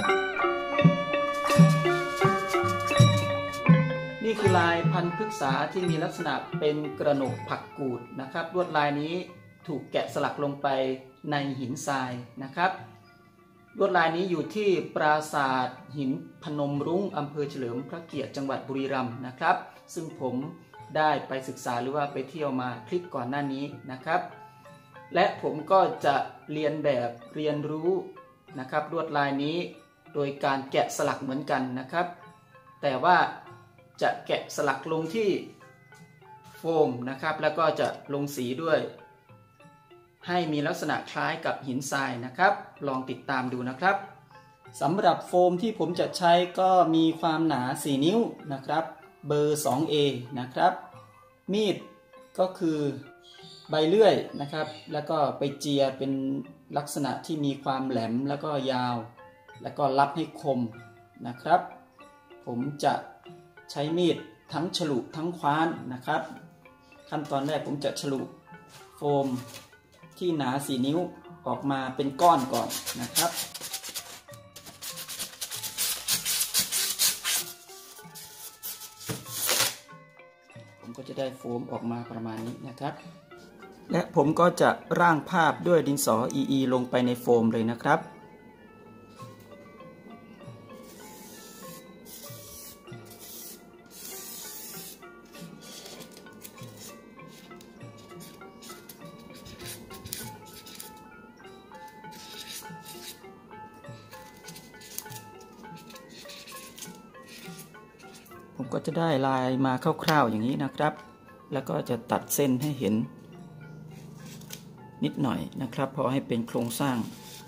นี่คือลายพันธุ์พฤกษาที่มีลักษณะเป็นกระหนกผักกูดนะครับลวดลายนี้ถูกแกะสลักลงไปในหินทรายนะครับลวดลายนี้อยู่ที่ปราสาทหินพนมรุ้งอำเภอเฉลิมพระเกียรติจังหวัดบุรีรัมย์นะครับซึ่งผมได้ไปศึกษาหรือว่าไปเที่ยวมาคลิปก่อนหน้านี้นะครับและผมก็จะเรียนแบบเรียนรู้นะครับลวดลายนี้โดยการแกะสลักเหมือนกันนะครับแต่ว่าจะแกะสลักลงที่โฟมนะครับแล้วก็จะลงสีด้วยให้มีลักษณะคล้ายกับหินทรายนะครับลองติดตามดูนะครับสำหรับโฟมที่ผมจะใช้ก็มีความหนา4นิ้วนะครับเบอร์ 2A นะครับมีดก็คือใบเลื่อยนะครับแล้วก็ไปเจียเป็นลักษณะที่มีความแหลมแล้วก็ยาวแล้วก็ลับให้คมนะครับผมจะใช้มีดทั้งฉลุทั้งคว้านนะครับขั้นตอนแรกผมจะฉลุโฟมที่หนา4นิ้วออกมาเป็นก้อนก่อนนะครับผมก็จะได้โฟมออกมาประมาณนี้นะครับและผมก็จะร่างภาพด้วยดินสอ EE ลงไปในโฟมเลยนะครับผมก็จะได้ลายมาคร่าวๆอย่างนี้นะครับแล้วก็จะตัดเส้นให้เห็นนิดหน่อยนะครับพอให้เป็นโครงสร้าง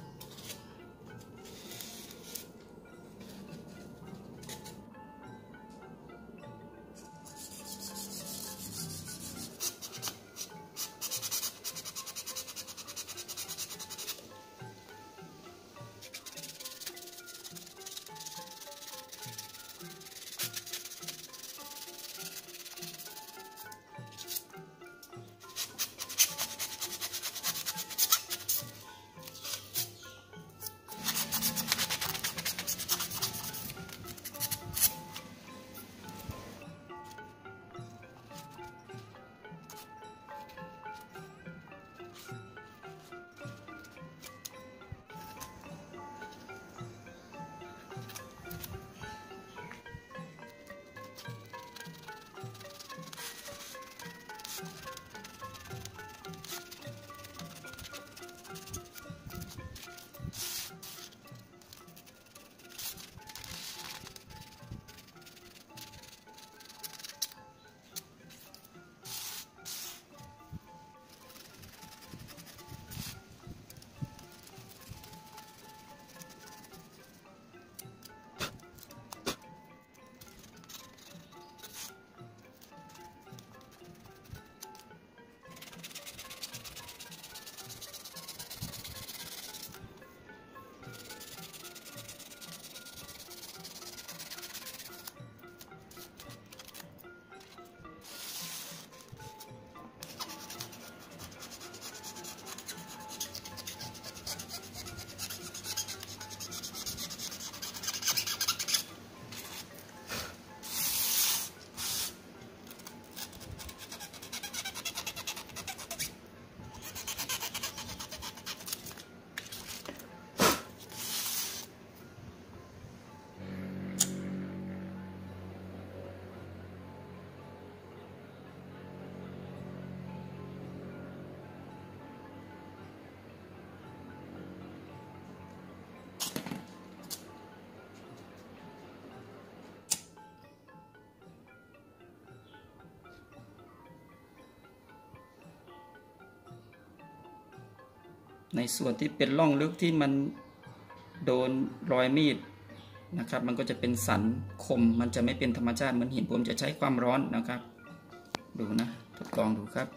ในส่วนที่เป็นร่องลึกที่มันโดนรอยมีดนะครับมันก็จะเป็นสันคมมันจะไม่เป็นธรรมชาติเหมือนหินผมจะใช้ความร้อนนะครับดูนะทดลองดูครับ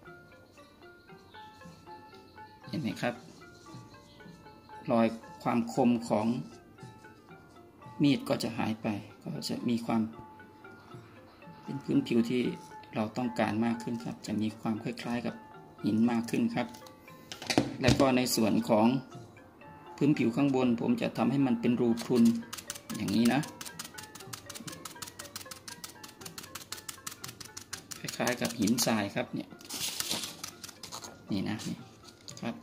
เห็นไหมครับรอยความคมของมีดก็จะหายไปก็จะมีความเป็นพื้นผิวที่เราต้องการมากขึ้นครับจะมีความคล้ายๆกับหินมากขึ้นครับและก็ในส่วนของพื้นผิวข้างบนผมจะทำให้มันเป็นรูพรุนอย่างนี้นะคล้ายๆกับหินทรายครับเนี่ยนี่นะนี่ครับ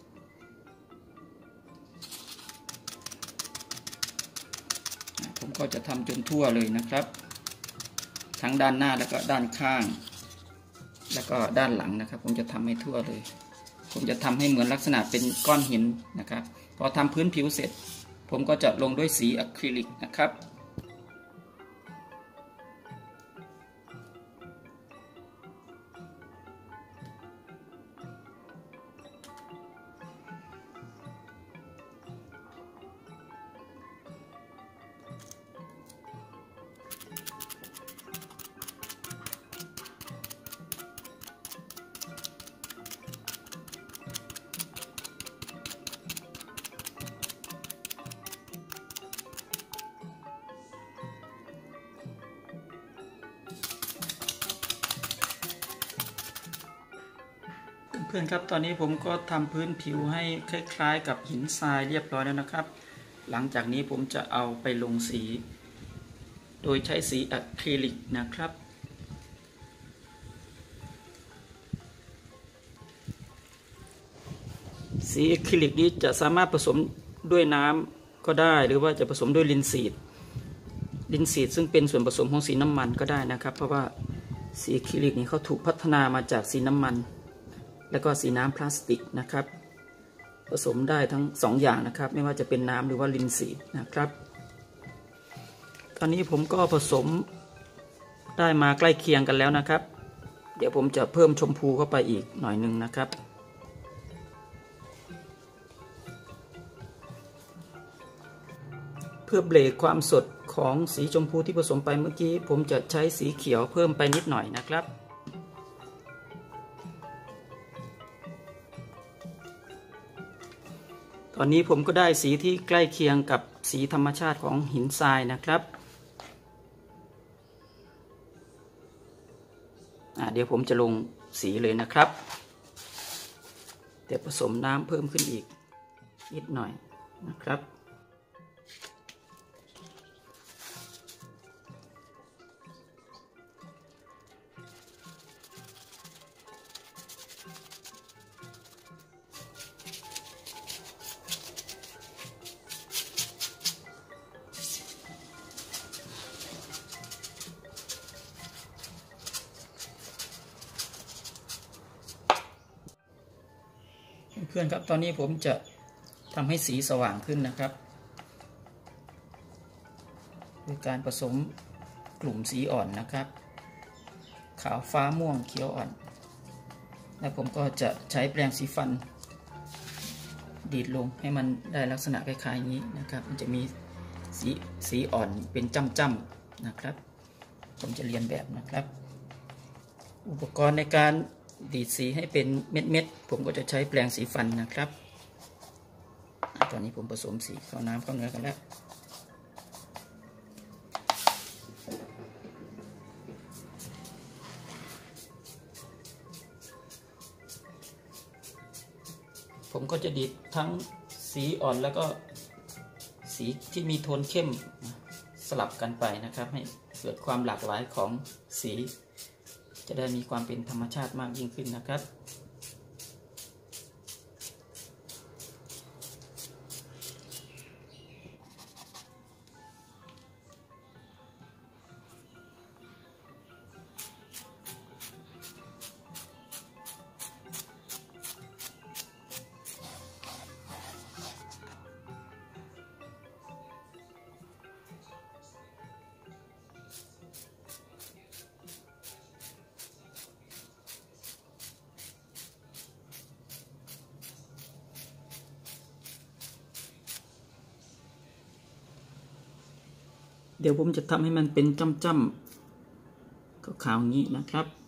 ผมก็จะทำจนทั่วเลยนะครับทั้งด้านหน้าแล้วก็ด้านข้างแล้วก็ด้านหลังนะครับผมจะทำให้ทั่วเลยผมจะทำให้เหมือนลักษณะเป็นก้อนหินนะครับพอทำพื้นผิวเสร็จผมก็จะลงด้วยสีอะคริลิกนะครับเพื่อนๆครับตอนนี้ผมก็ทำพื้นผิวให้คล้ายๆกับหินทรายเรียบร้อยแล้วนะครับหลังจากนี้ผมจะเอาไปลงสีโดยใช้สีอะคริลิกนะครับสีอะคริลิกนี้จะสามารถผสมด้วยน้ำก็ได้หรือว่าจะผสมด้วยลินซีดซึ่งเป็นส่วนผสมของสีน้ำมันก็ได้นะครับเพราะว่าสีอะคริลิกนี้เขาถูกพัฒนามาจากสีน้ำมันแล้วก็สีน้ำพลาสติกนะครับผสมได้ทั้ง2 อย่างนะครับไม่ว่าจะเป็นน้ำหรือว่าลินซีดนะครับตอนนี้ผมก็ผสมได้มาใกล้เคียงกันแล้วนะครับเดี๋ยวผมจะเพิ่มชมพูเข้าไปอีกหน่อยนึงนะครับเพื่อเบรกความสดของสีชมพูที่ผสมไปเมื่อกี้ผมจะใช้สีเขียวเพิ่มไปนิดหน่อยนะครับตอนนี้ผมก็ได้สีที่ใกล้เคียงกับสีธรรมชาติของหินทรายนะครับเดี๋ยวผมจะลงสีเลยนะครับแต่ผสมน้ำเพิ่มขึ้นอีกนิดหน่อยนะครับ เพื่อนครับตอนนี้ผมจะทำให้สีสว่างขึ้นนะครับด้วยการผสมกลุ่มสีอ่อนนะครับขาวฟ้าม่วงเขียวอ่อนแล้วผมก็จะใช้แปรงสีฟันดีดลงให้มันได้ลักษณะคล้ายๆอย่างนี้นะครับมันจะมีสีอ่อนเป็นจ้ำๆนะครับผมจะเรียนแบบนะครับอุปกรณ์ในการดีดสีให้เป็นเม็ดๆผมก็จะใช้แปรงสีฟันนะครับตอนนี้ผมผสมสีเข้าน้ำเข้าเนื้อกันแล้วผมก็จะดีดทั้งสีอ่อนแล้วก็สีที่มีโทนเข้มสลับกันไปนะครับให้เกิดความหลากหลายของสีจะได้มีความเป็นธรรมชาติมากยิ่งขึ้นนะครับเดี๋ยวผมจะทำให้มันเป็นจ้ำๆขาวๆอย่างนี้นะครับ